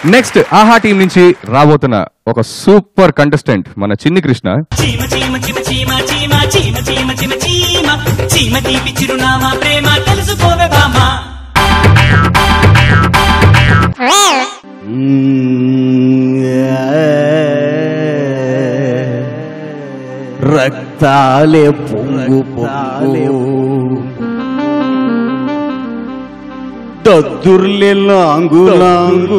Next ఆహా team నుంచి రాబోతున్న ఒక సూపర్ కంటెస్టెంట్ మన చిన్ని కృష్ణ. రక్తాలే పొంగు పొంగు దద్దుర్లే లాంగు లాంగు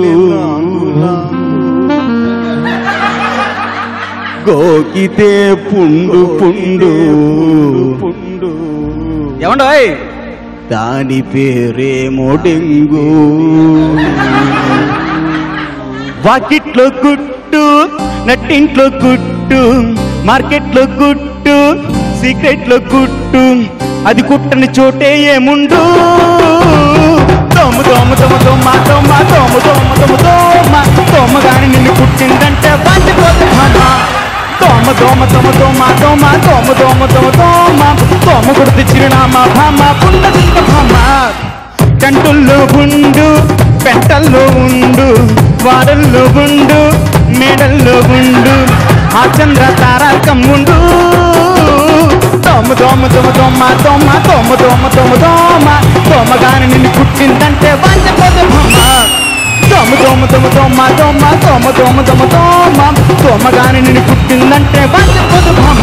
గోకితే పుండు పుండు పుండు ఏమండోయ్ దాని పేరేమో డెంగు. వాకిట్లో గుట్టు నట్టింట్లో గుట్టు మార్కెట్లో గుట్టు సీక్రెట్లో గుట్టు అది కుట్టని చోటే ఏముండు. తోమ తోమ తోమ తోమ తోమ తోమ తోమ తోమ తోమ తోమగాని నిన్ను కుట్టిందంటే బాచిపోతే భామ. తోమ తోమ తోమ తోమ తోమ తోమ తోమ తోమ తోమ తోమ కుడితే చిరునామా భామ పుండదింక భామ. కంటుల్లో గుండు పెంటల్లో ఉండు వాడల్లో గుండు మేడల్లో గుండు ఆ చంద్ర తారకం ఉండు. తోమ తోమ తోమ తోమ తోమ తోమ తోమ తోమ తోమ తోమగాని నిన్ను కుట్టిందంటే బాచిపోతే భామ. తోమ తోమ తోమ తోమ తోమ తోమ తోమ తోమ తోమ తోమగాని నిన్ను కుట్టిందంటే బాచిపోతే భామ.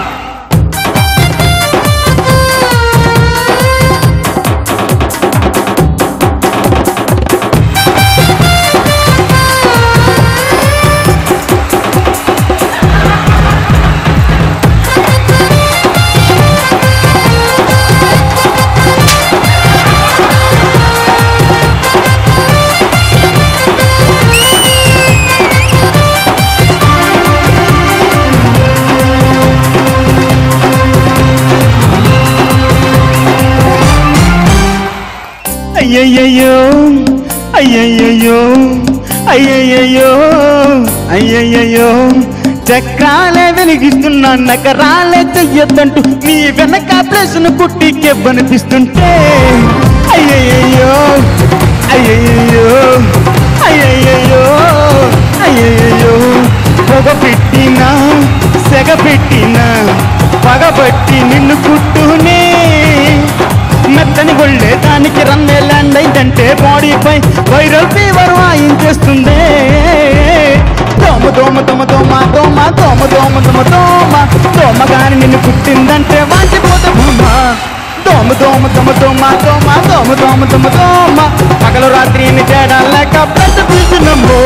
అయ్యయ్యో అయ్యయ్యో అయ్యయ్యో అయ్యయ్యో చక్రాలే వెలిగిస్తున్నా నగరాలే చెయ్యొద్దంటూ నీ వెనక ప్లేసును కుట్టి కెబ్బనిపిస్తుంటే అయ్యయ్యో అయ్యయ్యో అయ్యయ్యో అయ్యయ్యో పొగ పెట్టినా సెగ పెట్టినా పగబట్టి నిన్ను కుట్టునే మెత్తని గొళ్ళే దానికి రన్నే ల్యాండ్ అయిందంటే బాడీపై వైరల్ ఫీవర్ వాయించేస్తుంది. తోమ తోమ తోమ తోమ తోమ తోమ తోమ తోమ తోమ తోమగాని నిన్ను పుట్టిందంటే వాచిపోతే భామ. తోమ తోమ తోమ తోమ తోమ తోమ తోమ తోమ తోమ పగలు రాత్రి తేడా లేక పెద్ద పిలుచునమ్మో.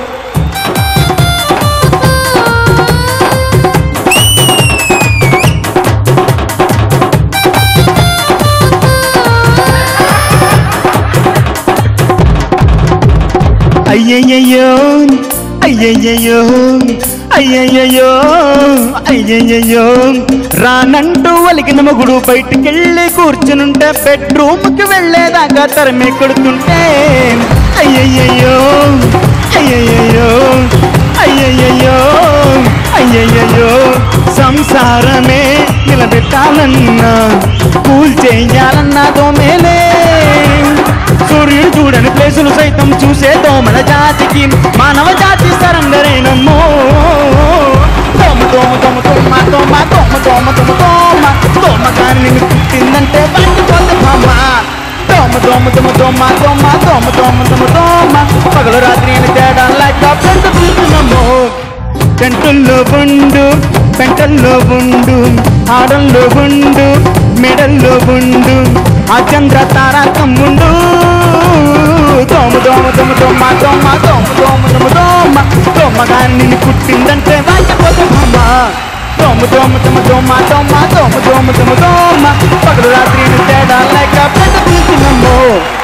అయ్యయ్యో అయ్యయ్యో అయ్యయ్యో అయ్యయ్యో రానంటూ వలిగిన మొగుడు బయటికెళ్ళి కూర్చునుంటే బెడ్రూమ్కి వెళ్ళేదాకా తరమే కొడుతుంటే అయ్యయ్యో అయ్యయ్యో అయ్యయ్యో అయ్యయ్యో సంసారమే నిలబెట్టాలన్నా కూల్ చేయాలన్నా దోమేలే. సూర్యుడు చూడని ప్లేసులు సైతం చూసే దోమల జాతికి మానవ జాతి సరంగరేనమ్మో. తోమ తోమ తోమ తోమ తోమ తోమ తోమ తోమ తోమ తోమగాని నిన్ను పుట్టిందంటే బాచిపోతే భామ. తోమ తోమ తోమ తోమ తోమ తోమ తోమ తోమ తోమ పగలు రాత్రి తేడా లేక పెద్ద పిలుచునమ్మో. కంటుల్లో ఉండు పెంటల్లో ఉండు ఆడల్లో ఉండు మెడల్లో ఉండు ఆ చంద్ర తారకం ఉండు. తోమ తోమ తోమ తోమ తోమ తోమ తోమ తోమ తోమ తోమగాని నిన్ను పుట్టిందంటే వాచిపోతే భామ. తోమ తోమ తోమ తోమ తోమ తోమ తోమ తోమ తోమ పగలు రాత్రి తేడా లేక పెద్ద పిలుచునమ్మో.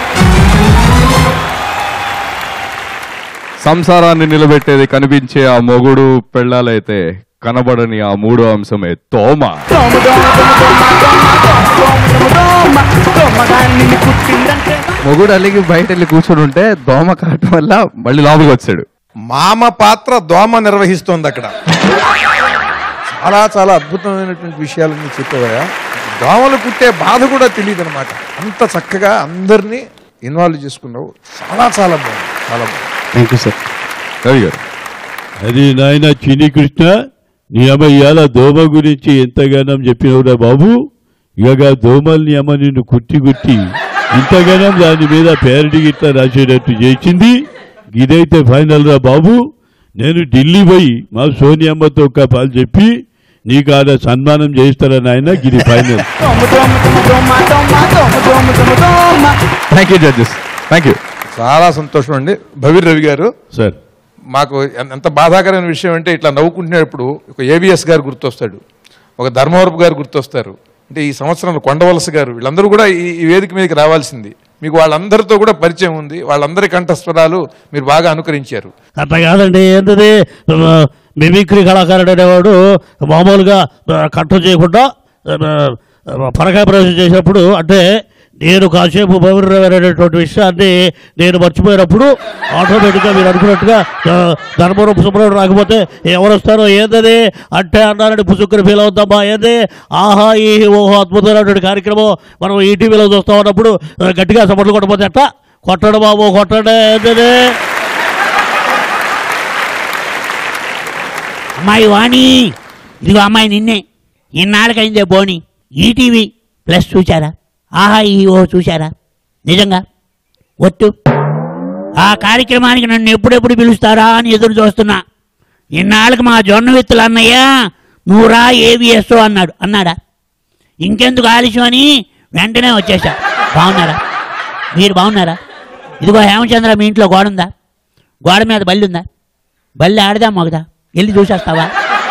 సంసారాన్ని నిలబెట్టేది కనిపించే ఆ మొగుడు పెళ్ళాలైతే కనబడని ఆ మూడో అంశమే తోమ. మొగుడు అలిగి బయట వెళ్ళి కూర్చొని ఉంటే దోమ కాటం వల్ల మళ్ళీ లోపలికి వచ్చాడు. మామ పాత్ర దోమ నిర్వహిస్తోంది అక్కడ. చాలా చాలా అద్భుతమైనటువంటి విషయాలన్నీ చెప్పావా. దోమలు కుట్టే బాధ కూడా తెలియదు అనమాట. అంత చక్కగా అందరినీ ఇన్వాల్వ్ చేసుకున్నావు. చాలా చాలా బాగుంది, చాలా బాగుంది. Thank you sir. రవి గారు. అది నాయన చిన్ని కృష్ణ, నీ అమ్మ ఇవాళ దోమ గురించి ఎంతగానం చెప్పినవురా బాబు. ఇక దోమల్ని అమ్మ నిన్ను కుట్టి ఇంతగానం దాని మీద పేరడి గిట్లా రాసేటట్టు చేసింది. ఇదైతే ఫైనల్ రా బాబు. నేను ఢిల్లీ పోయి మా సోనియమ్మతో ఒక పాలు చెప్పి నీకు ఆడ సన్మానం చేస్తారా నాయన. ఇది final. Thank you judges, thank you. చాలా సంతోషం అండి. భవీర్ రవి గారు, సార్ మాకు ఎంత బాధాకరమైన విషయం అంటే ఇట్లా నవ్వుకుంటున్నప్పుడు ఒక ఏవిఎస్ గారు గుర్తొస్తాడు, ఒక ధర్మవరపు గారు గుర్తొస్తారు. అంటే ఈ సంవత్సరంలో కొండవలస గారు, వీళ్ళందరూ కూడా ఈ వేదిక మీదకి రావాల్సింది. మీకు వాళ్ళందరితో కూడా పరిచయం ఉంది, వాళ్ళందరి కంఠస్వరాలు మీరు బాగా అనుకరించారు. అట్లా కాదండి, ఏంటది మిమిక్రీ కళాకారుడు అనేవాడు మామూలుగా కంఠం చేయకుండా పరకాయ ప్రవేశం చేసినప్పుడు, అంటే నేను కాసేపు అనేటువంటి విషయాన్ని నేను మర్చిపోయినప్పుడు ఆటోమేటిక్గా మీరు అనుకున్నట్టుగా ధర్మవరం సుబ్రహ్మణ్యం రాకపోతే ఎవరు వస్తారో ఏంటది అంటే అన్నారని పుసుక్కుని ఫీల్ అవుతామా. ఏంది ఆహా ఈ ఓహో అద్భుతమైనటువంటి కార్యక్రమం మనం ఈటీవీలో చూస్తూ ఉన్నప్పుడు గట్టిగా సపోర్ట్లు కొట్టకపోతే ఎట్లా? కొట్టడు బాబు, కొట్టడే. ఏంటది అమ్మాయి వాణి, ఇదిగో అమ్మాయి నిన్నే. ఇన్నాళ్ళకైందే బోని ఈటీవీ ప్లస్ చూశారా? ఆహా ఈ ఓ చూశారా? నిజంగా ఒట్టు ఆ కార్యక్రమానికి నన్ను ఎప్పుడెప్పుడు పిలుస్తారా అని ఎదురు చూస్తున్నా. ఇన్నాళ్ళకి మా జొన్న విత్తులు అన్నయ్య నువ్వు రా ఏవిఎస్ అన్నాడా? ఇంకెందుకు ఆలస్యం అని వెంటనే వచ్చేసా. బాగున్నారా? మీరు బాగున్నారా? ఇదిగో హేమచంద్ర, మీ ఇంట్లో గోడ ఉందా? గోడ మీద బల్లి ఉందా? బల్లి ఆడదా మొగదా? వెళ్ళి చూసేస్తావా?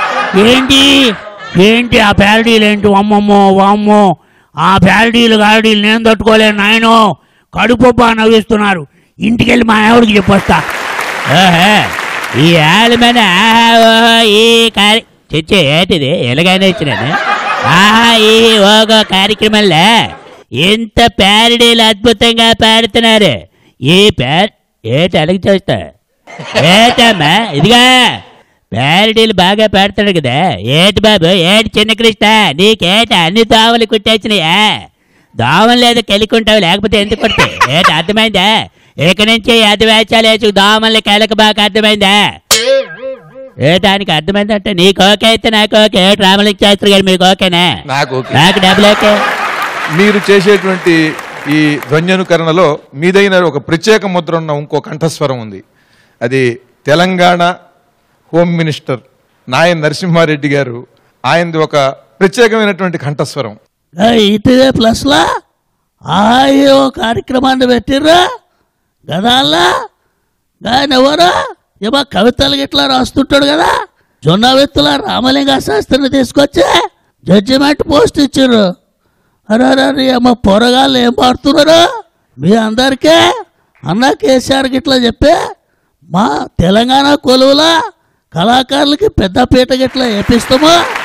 ఏంటి ఆ ప్యారడీలు ఏంటి? అమ్మమ్మో వామ్మో, ఆ ప్యారడీలు గారడీలు నేను తట్టుకోలేను నాయనో. కడుపు నవ్విస్తున్నారు. ఇంటికి వెళ్ళి మా ఆవిడకి చెప్పొస్తా. ఈ ఆళ్ళ మీద ఈ తెచ్చే ఏంటిది ఎలాగైనా ఇచ్చినాను. ఆహా ఈ ఒక కార్యక్రమంలో ఎంత ప్యారడీలు అద్భుతంగా పాడుతున్నారు. ఈ ఏంటి అడిగి చూస్తా ఏటమ్మా? ఇదిగా ప్యారడీలు బాగా పాడుతున్నాడు కదా. ఏటి బాబు, ఏటి చిన్న కృష్ణ, నీకేట అన్ని దోమలు కుట్టేసినాయా? దోమలు లేదు కెలుకుంటావు, లేకపోతే ఎందుకు కొడతాయి? ఏటి అర్థమైందా? ఇక నుంచి అది వేచాలు వేసి దోమల్ని కెలక బాగా అర్థమైందా? ఏటానికి అర్థమైందంటే నీకు ఓకే అయితే నాకు ఓకే. ఏటి రామలింగ శాస్త్రి గారు మీకు ఓకేనా? నాకు డబ్బులు ఓకే. మీరు చేసేటువంటి ఈ ధ్వన్యనుకరణలో మీదైన ఒక ప్రత్యేక ముద్ర ఉన్న ఇంకో కంఠస్వరం ఉంది. అది తెలంగాణ హోమ్ మినిస్టర్ నాయన్ నరసింహారెడ్డి గారు, ఆయనది ఒక ప్రత్యేకమైనటువంటి కంఠస్వరం. ఈటీవీ ప్లస్లా ఆయో కార్యక్రమాన్ని పెట్టిర్రా గదాల్లా. ఆయన ఎవరా? ఏమో కవితలు గిట్లా రాస్తుంటాడు కదా. జొన్న విత్తుల రామలింగ శాస్త్రిని తీసుకొచ్చి జడ్జిమెంట్ పోస్ట్ ఇచ్చారు. అరే ఏమో పొరగాళ్ళు ఏం పాడుతున్నారు మీ అందరికీ? అన్న కేసీఆర్ గిట్లా చెప్పి మా తెలంగాణ కొలువులా కళాకారులకి పెద్దపీట గిట్లా వేపిస్తామా?